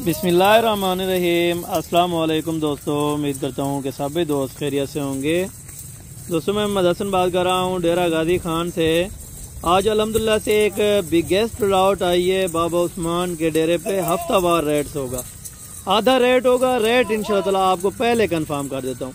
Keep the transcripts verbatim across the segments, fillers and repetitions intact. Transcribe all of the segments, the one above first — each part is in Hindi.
बिस्मिल्लाहिर्रहमानिर्रहीम। अस्सलाम वालेकुम दोस्तों, उम्मीद करता हूँ कि सभी दोस्त खैरियत से होंगे। दोस्तों मैं मोहम्मद हसन बात कर रहा हूँ डेरा गाजी खान से। आज अल्हम्दुलिल्लाह से एक बिगेस्ट लॉट आई है बाबा उस्मान के डेरे पे। हफ्तावार रेट्स होगा, आधा रेट होगा। रेट इंशाअल्लाह आपको पहले कंफर्म कर देता हूँ।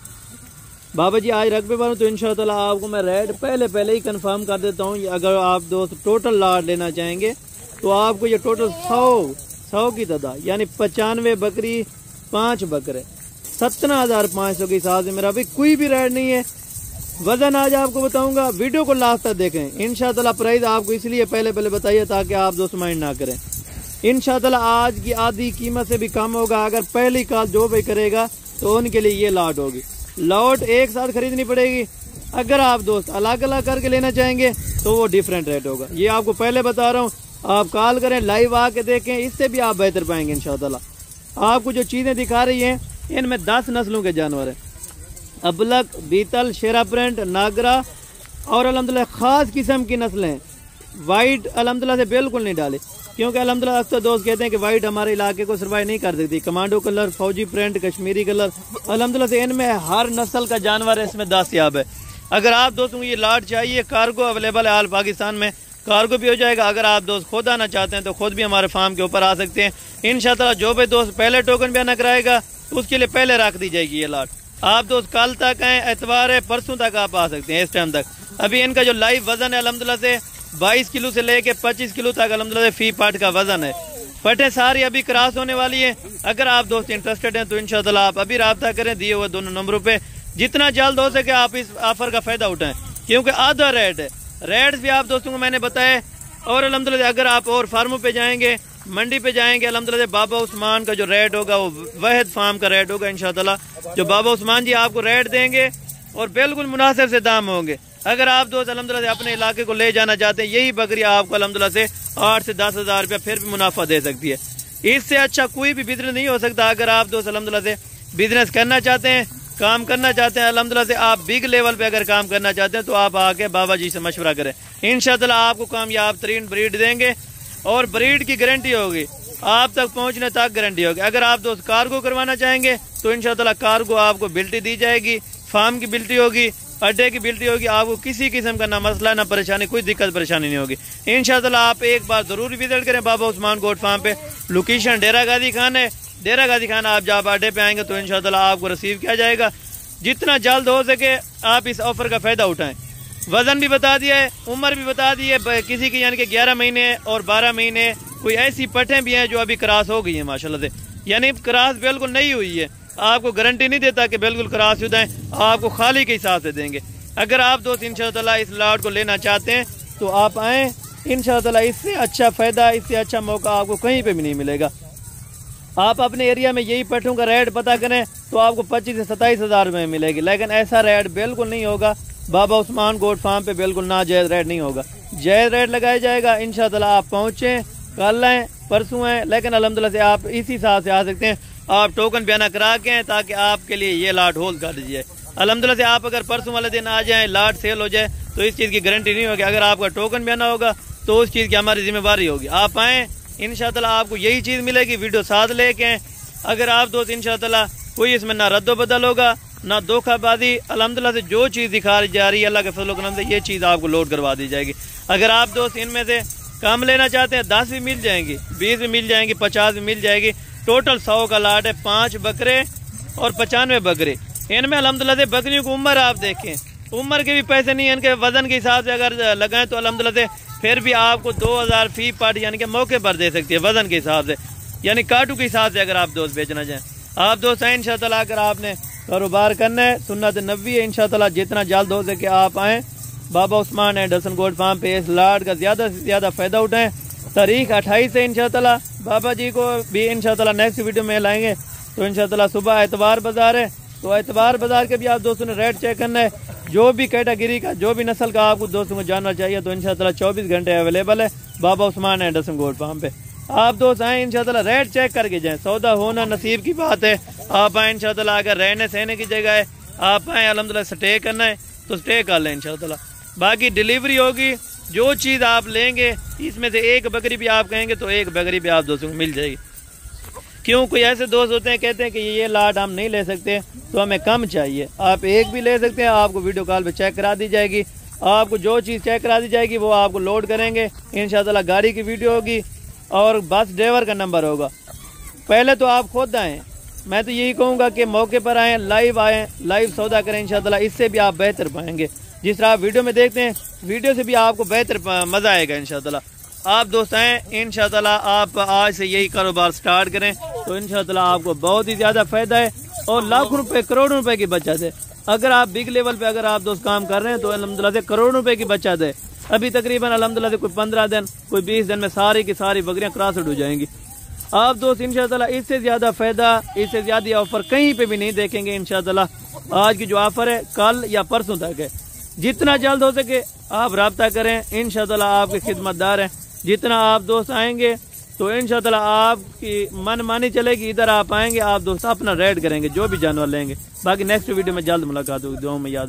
बाबा जी आज रकबे पर हूँ तो इंशाअल्लाह आपको मैं रेट पहले पहले ही कंफर्म कर देता हूँ। अगर आप दोस्त टोटल लॉट लेना चाहेंगे तो आपको ये टोटल सौ सौ की तादाद यानी पचानवे बकरी पाँच बकरे सत्रह हजार पाँच सौ के हिसाब से मेरा अभी कोई भी रेट नहीं है। वजन आज आपको बताऊंगा, वीडियो को लास्ट तक देखें। इंशाअल्लाह प्राइस आपको इसलिए पहले पहले बताइए ताकि आप दोस्त माइंड ना करें। इंशाअल्लाह आज की आधी कीमत से भी कम होगा। अगर पहली कॉल जो भी करेगा तो उनके लिए ये लॉट होगी। लॉट एक साथ खरीदनी पड़ेगी। अगर आप दोस्त अलग अलग करके लेना चाहेंगे तो वो डिफरेंट रेट होगा। ये आपको पहले बता रहा हूँ, आप कॉल करें, लाइव आके देखें, इससे भी आप बेहतर पाएंगे इंशाअल्लाह। आपको जो चीज़ें दिखा रही हैं इनमें दस नस्लों के जानवर हैं। अबलक, बीतल, शेरा प्रिंट, नागरा और अल्हम्दुलिल्लाह ख़ास किस्म की नस्लें। वाइट अल्हम्दुलिल्लाह से बिल्कुल नहीं डाले, क्योंकि अल्हम्दुलिल्लाह अक्सर दोस्त कहते हैं कि वाइट हमारे इलाके को सर्वाइव नहीं कर सकती। कमांडो कलर, फौजी प्रिंट, कश्मीरी कलर, अल्हम्दुलिल्लाह से इनमें हर नस्ल का जानवर है, इसमें दस्तयाब है। अगर आप दोस्तों ये लॉट चाहिए, कार्गो अवेलेबल है। हाल पाकिस्तान में कार्गो भी हो जाएगा। अगर आप दोस्त खुद आना चाहते हैं तो खुद भी हमारे फार्म के ऊपर आ सकते हैं इंशाअल्लाह। जो भी दोस्त पहले टोकन बयान कराएगा उसके लिए पहले रख दी जाएगी ये लॉट। आप दोस्त कल तक हैं, एतवार है, परसों तक आप आ सकते हैं। इस टाइम तक अभी इनका जो लाइव वजन है अल्हम्दुलिल्लाह से बाईस किलो से लेके पच्चीस किलो तक अल्हम्दुलिल्लाह फी पार्ट का वजन है। पटें सारी अभी क्रॉस होने वाली है। अगर आप दोस्त इंटरेस्टेड हैं तो इंशाअल्लाह आप अभी रब्ता करें दिए हुए दोनों नंबरों पे। जितना जल्द हो सके आप इस ऑफर का फायदा उठाएं, क्योंकि आधा रेट है। रेट्स भी आप दोस्तों को मैंने बताए। और अल्हम्दुलिल्लाह अगर आप और फार्मों पे जाएंगे, मंडी पे जाएंगे, अल्हम्दुलिल्लाह बाबा उस्मान का जो रेट होगा वो वहद फार्म का रेट होगा इंशाअल्लाह। जो बाबा उस्मान जी आपको रेट देंगे और बिल्कुल मुनासिब से दाम होंगे। अगर आप दोस्त अल्हम्दुलिल्लाह अपने इलाके को ले जाना चाहते हैं, यही बकरी आपको अल्हम्दुलिल्लाह से आठ से दस हजार रुपया फिर भी मुनाफा दे सकती है। इससे अच्छा कोई भी बिजनेस नहीं हो सकता। अगर आप दोस्त अल्हम्दुलिल्लाह से बिजनेस करना चाहते हैं, काम करना चाहते हैं, अल्हम्दुलिल्लाह से आप बिग लेवल पे अगर काम करना चाहते हैं तो आप आके बाबा जी से मशवरा करें। इंशाअल्लाह आपको कामयाब तरीन ब्रीड देंगे और ब्रीड की गारंटी होगी, आप तक पहुंचने तक गारंटी होगी। अगर आप दोस्त कार्गो करवाना चाहेंगे तो इंशाअल्लाह कार्गो आपको बिल्टी दी जाएगी, फार्म की बिल्टी होगी, अड्डे की बिल्टी होगी। आपको किसी किस्म का ना मसला ना परेशानी, कोई दिक्कत परेशानी नहीं होगी इंशाअल्लाह। आप एक बार जरूर विजिट करें बाबा उस्मान गोट फार्म पे। लोकेशन डेरा गाजी खान है। डेरा गाजी खान आप जब अड्डे पे आएंगे तो इंशाअल्लाह आपको रिसीव किया जाएगा। जितना जल्द हो सके आप इस ऑफर का फायदा उठाएं। वजन भी बता दिया है, उम्र भी बता दी है किसी की, यानी कि ग्यारह महीने और बारह महीने। कोई ऐसी पटें भी हैं जो अभी क्रॉस हो गई है माशाल्लाह से, यानी क्रॉस बिल्कुल नहीं हुई है। आपको गारंटी नहीं देता कि बिल्कुल क्रॉस शुदा है, आपको खाली के हिसाब से देंगे। अगर आप दोस्त इंशाअल्लाह इस लॉट को लेना चाहते हैं तो आप आएँ इंशाअल्लाह। इससे अच्छा फायदा, इससे अच्छा मौका आपको कहीं पे भी नहीं मिलेगा। आप अपने एरिया में यही पट्टों का रेट पता करें तो आपको पच्चीस से सत्ताईस हजार में मिलेगी, लेकिन ऐसा रेट बिल्कुल नहीं होगा। बाबा उस्मान गोट फार्म पे बिल्कुल ना जायज रेट नहीं होगा, जायज रेट लगाया जाएगा इंशाअल्लाह। आप पहुँचें, कल आएँ, परसों आएँ, लेकिन अल्हम्दुलिल्लाह से आप इसी हिसाब से आ सकते हैं। आप टोकन बयाना करा के हैं ताकि आपके लिए ये लाट होल्ड कर दीजिए। अल्हम्दुलिल्लाह से आप अगर परसों वाले दिन आ जाएँ, लाट सेल हो जाए तो इस चीज़ की गारंटी नहीं होगी। अगर आपका टोकन बयाना होगा तो उस चीज़ की हमारी जिम्मेवारी होगी। आप आएँ इंशाअल्लाह आपको यही चीज़ मिलेगी। वीडियो साथ लेके आएँ। अगर आप दोस्त इंशाअल्लाह कोई इसमें ना रद्दो बदल होगा ना धोखाबाजी, अल्हम्दुलिल्लाह से जो चीज़ दिखा जा रही है अल्लाह के फजल करम से ये चीज़ आपको लोड करवा दी जाएगी। अगर आप दोस्त इनमें से कम लेना चाहते हैं, दस भी मिल जाएंगी, बीस भी मिल जाएंगी, पचास भी मिल जाएगी। टोटल सौ का लाट है। पाँच बकरे और पचानवे बकरे। इनमें अल्हम्दुलिल्लाह से बकरियों की उम्र आप देखें, उम्र के भी पैसे नहीं है। इनके वजन के हिसाब से अगर लगाएं तो अल्हम्दुलिल्लाह से फिर भी आपको दो हजार फी पार्ट यानी कि मौके पर दे सकती है वजन के हिसाब से, यानी काटू के हिसाब से। अगर आप दोस्त बेचना चाहें, आप दोस्त हैं इंशाअल्लाह। अगर आपने कारोबार करना है, सुन्नत नबी है इंशाअल्लाह, जितना जल्द हो सके आप आएँ Baba Usman and Hasan goat farm पे। इस लाट का ज्यादा से ज्यादा फायदा उठाएं। तारीख अट्ठाईस है इंशाअल्लाह। बाबा जी को भी इंशाअल्लाह नेक्स्ट वीडियो में लाएंगे तो इंशाअल्लाह। सुबह एतवार बाजार है तो एतवार बाजार के भी आप दोस्तों ने रेट चेक करना है। जो भी कैटेगरी का, जो भी नस्ल का आपको दोस्तों को जानना चाहिए तो इंशाअल्लाह चौबीस घंटे अवेलेबल है Baba Usman and Hasan goat farm पे। आप दोस्त आए इंशाअल्लाह, रेट चेक करके जाएं। सौदा होना नसीब की बात है। आप आए इंशाअल्लाह। अगर रहने सहने की जगह है, आप आए अल्हम्दुलिल्लाह स्टे करना है तो स्टे कर लें इंशाअल्लाह। बाकी डिलीवरी होगी, जो चीज़ आप लेंगे इसमें से एक बकरी भी आप कहेंगे तो एक बकरी भी आप दोस्तों को मिल जाएगी। क्यों कोई ऐसे दोस्त होते हैं कहते हैं कि ये लाट हम नहीं ले सकते तो हमें कम चाहिए, आप एक भी ले सकते हैं, आपको वीडियो कॉल पे चेक करा दी जाएगी। आपको जो चीज़ चेक करा दी जाएगी वो आपको लोड करेंगे, इंशाअल्लाह गाड़ी की वीडियो होगी और बस ड्राइवर का नंबर होगा। पहले तो आप खुद आएँ, मैं तो यही कहूँगा कि मौके पर आएँ, लाइव आएँ, लाइव सौदा करें, इंशाअल्लाह इससे भी आप बेहतर पाएंगे। जिस तरह आप वीडियो में देखते हैं, वीडियो से भी आपको बेहतर मज़ा आएगा इंशाअल्लाह। आप दोस्त हैं, इंशाअल्लाह आप आज से यही कारोबार स्टार्ट करें तो इंशाअल्लाह आपको बहुत ही ज़्यादा फ़ायदा है और लाखों रुपए करोड़ों रुपए की बचत है। अगर आप बिग लेवल पे अगर आप दोस्त काम कर रहे हैं तो अल्हम्दुलिल्लाह से करोड़ों रुपए की बचत है। अभी तकरीबन अल्हम्दुलिल्लाह से कोई पंद्रह दिन कोई बीस दिन में सारी की सारी बकरियाँ क्रॉसड हो जाएंगी। आप दोस्त इंशाअल्लाह इससे ज़्यादा फ़ायदा, इससे ज़्यादा ऑफ़र कहीं पे भी नहीं देखेंगे इंशाअल्लाह। आज की जो ऑफ़र है कल या परसों तक है, जितना जल्द हो सके आप रब्ता करें, इंशाअल्लाह आपके खिदमतदार हैं। जितना आप दोस्त आएंगे तो इंशाअल्लाह आपकी मन मानी चलेगी, इधर आप आएंगे आप दोस्त अपना रेड करेंगे जो भी जानवर लेंगे। बाकी नेक्स्ट वीडियो में जल्द मुलाकात होगी, दुआओं में याद